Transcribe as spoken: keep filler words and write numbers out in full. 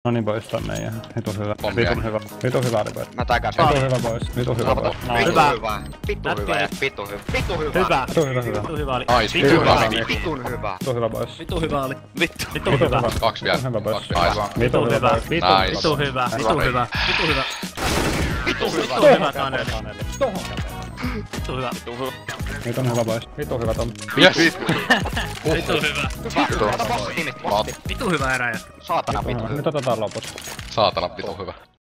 No niin pois tänne ja vitu hyvä. Pommia. Vitu hyvä. Vitu hyvä oli pois. Mä taikasin. Vitu hyvä pois. Vitu hyvä pois. Vittu Hyvä. hyvä. Vittu hyvä ja vittu hyvä. Vittu hyvä. Hyvä. Vitu hyvä hyvä. Vittu hyvä oli. Nice. Vittu Vittu hyvä. hyvä. Vittu hyvä. Vitu hyvä pois. Vittu hyvä oli. Vittu. Vittu Vitu hyvä. Kaksi vielä. Vitu hyvä pois. Kaksi vielä. Aivan. Vitu Vittu hyvä. pois. Vitu Nice. Vittu hyvä. Vittu hyvä. Vittu hyvä. Vittu hyvä. Vittu hyvä Taneli. Tohon. Vittu hyvä. Vitu hyvä pois. Vitu hyvä Tom. Yes. Vittu hyvä. Vittu. Vittu hyvä eräjä. Saatana vittu hyvä. Nyt otetaan loput. Saatana vittu hyvä.